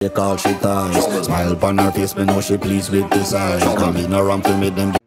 Take all she ties. Smile upon her face, me know she pleased with this eye. Come in around to make them